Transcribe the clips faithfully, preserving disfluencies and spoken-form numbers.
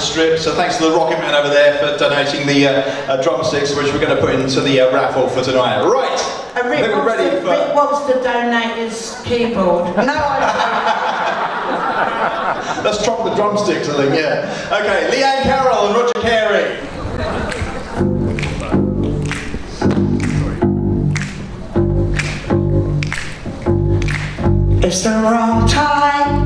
strip. So thanks to the Rocket Man over there for donating the uh, uh, drumsticks, which we're going to put into the uh, raffle for tonight. Right. And Rick, wants ready to, for... Rick wants to donate his keyboard. No, I don't. Let's drop the drumsticks, I think, yeah. Okay, Leanne Carroll and Roger Carey. It's the wrong time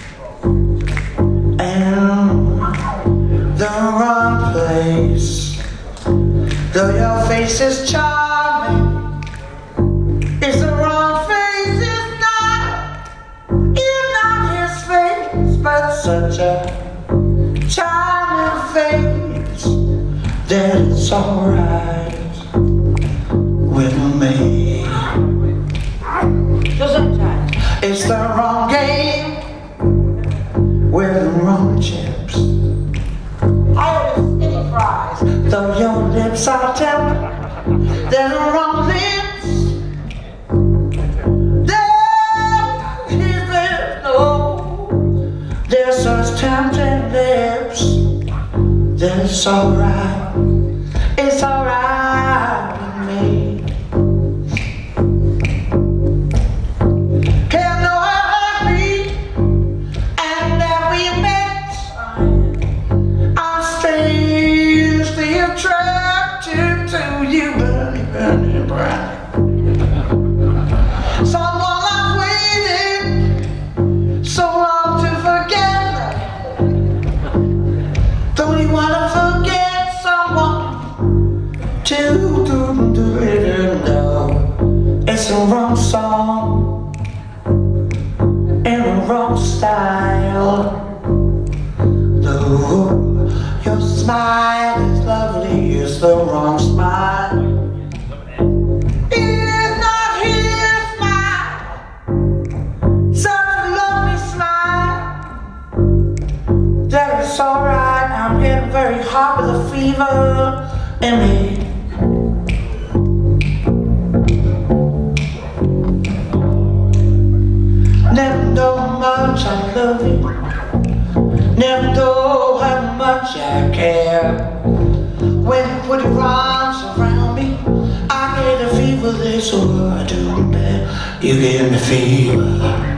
and the wrong place. Though your face is charming, it's the wrong face. It's not, it's not his face, but such a charming face that it's alright with me. It's the wrong game with the wrong chips. I order skinny fries. Though your lips are tender, they're the wrong lips. They're his lips, no. They're such tempting lips that it's alright. It's alright with me. Someone I've waited so long to forget. Don't you want to forget someone? To do do it no. It's the wrong song in the wrong style. Though your smile is lovely, it's the wrong smile. It's alright, I'm getting very hot with a fever in me. Never know how much I love you, never know how much I care. When you put your arms around me, I get a fever, that's what I do bad. You give me fever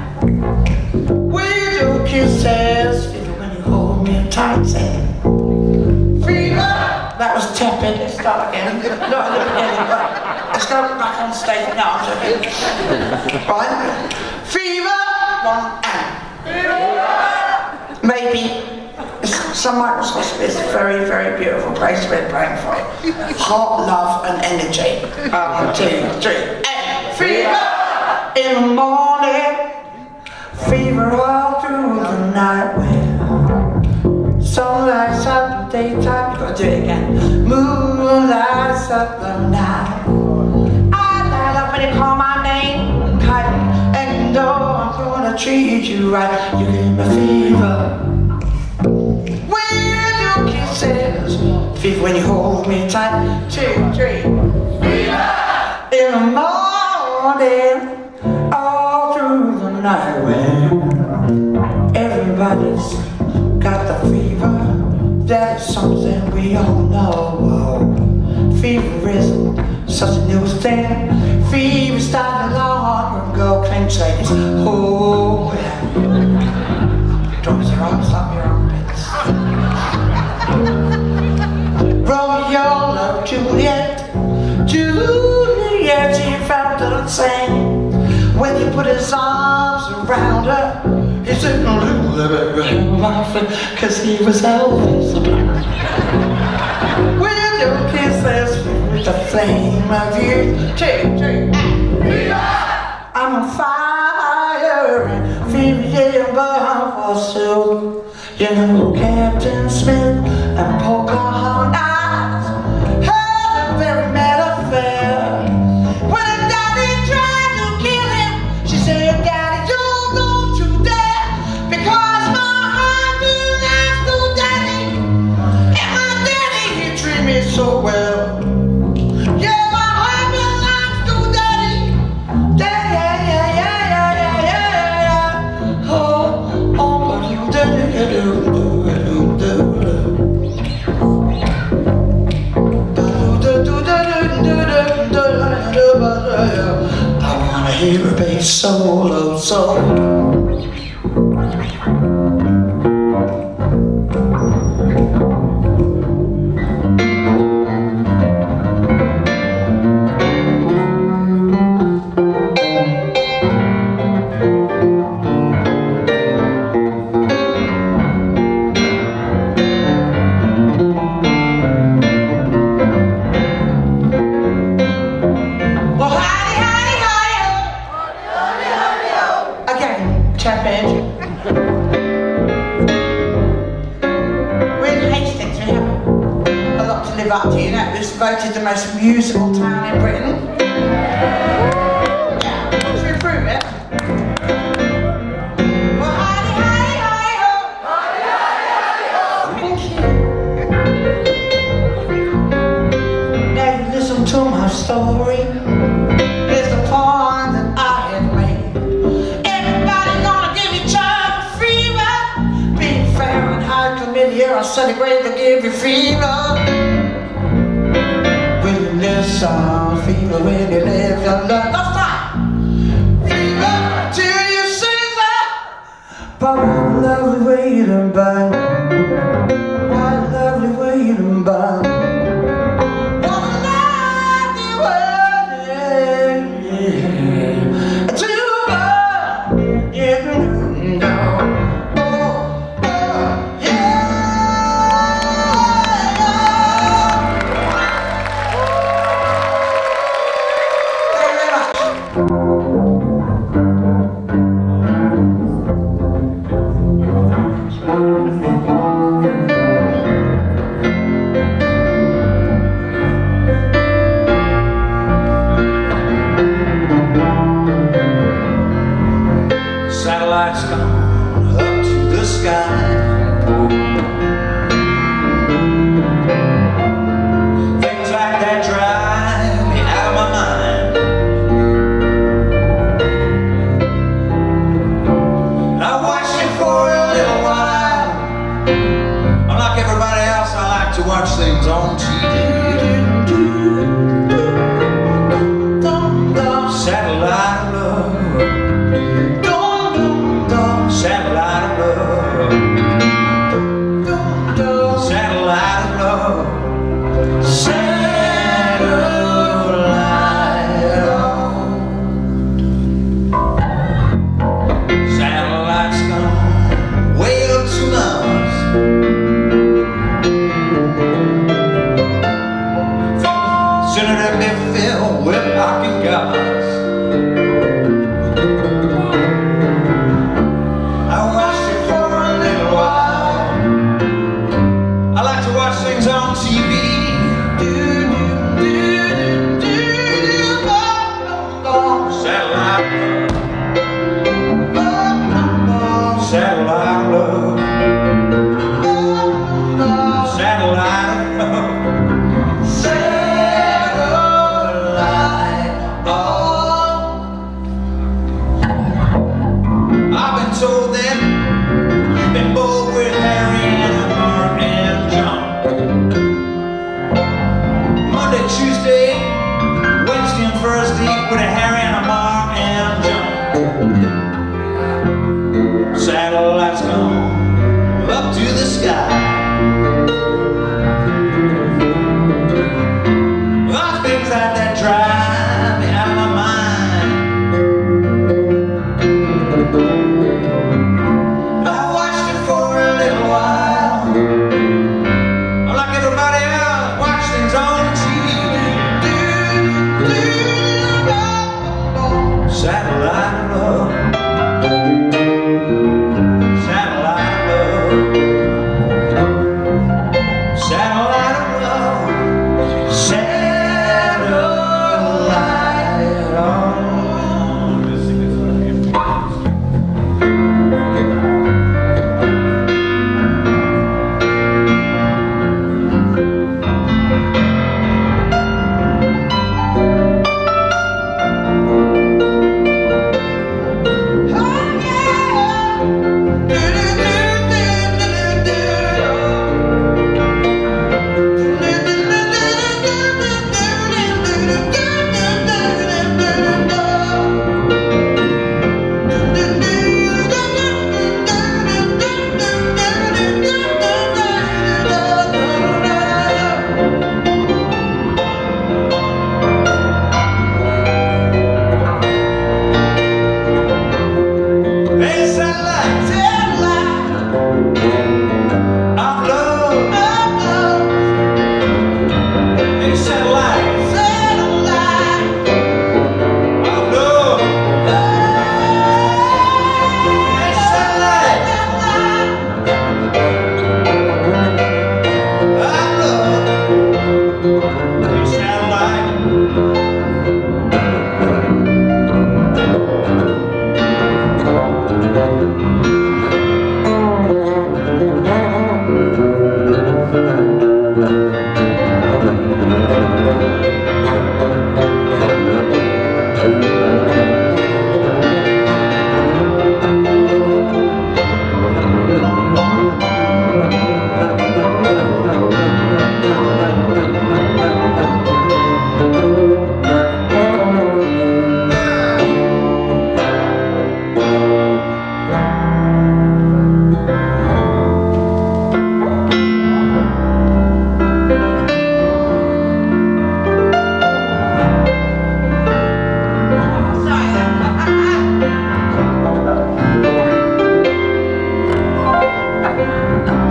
with your kisses. Hold me tight, say fever. That was tepid. Let's start again. Not at the beginning, but let's go back on stage now. Right? Fever. One and maybe Saint Michael's Hospice is a very, very beautiful place we're praying for. Heart, love, and energy. One, two, three, and fever in the morning. Fever all through the night. Sun lights up the daytime, you gotta do it again. Moon lights up the night. I light up when you call my name, kite, and you know I'm gonna treat you right. You give me fever with your kisses, fever when you hold me tight. Two, three, fever in the morning, all through the night when everybody's got the fever. That's something we all know. Fever isn't such a new thing. Fever started long ago. Claims ladies, oh yeah. Drop your arms up your armpits. Romeo loved Juliet. Juliet, she felt the same. When he put his arms around her, he said, laughing, cause he was Elvis. With your kisses, with the flame of you. Two, three, and I'm on fire, and fever, yeah, but for silk. You know, Captain Smith and Pocahontas had a very mad affair. When her daddy tried to kill him, she said, Daddy, you don't you dare, because my heart belongs to Daddy, and my daddy, he treat me so well. Yeah, my heart belongs to Daddy. Daddy, yeah, yeah, yeah, yeah, yeah, yeah, yeah. Oh, oh, what you do, do, do, do, do. live up to, you know, it was voted the most musical town in Britain. Yeah, should we prove it? Well, hi, hi, hi, ho. Hi, hi, hi, ho. Thank you. Now you listen to my story. Here's the poem that I had made. Everybody gonna give you child fever. Being fair and high chlamydia, I celebrate to give you fever. When you listen, fever when you live your life. That's right. Fever till you see that. But what a lovely way to burn. What a lovely way to burn. What a lovely way to burn. Yeah, no. Satellites gone up to the sky. Things like that drive me out of my mind. And I watched it for a little while. Unlike everybody else, I like to watch things on T V. Satellite love. Satellite of love. Satellite of love. Satellite love. Satellites gone way up to Mars.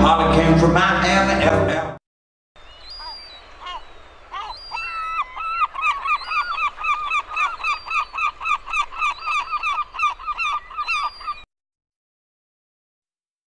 Holly came from Miami, F L.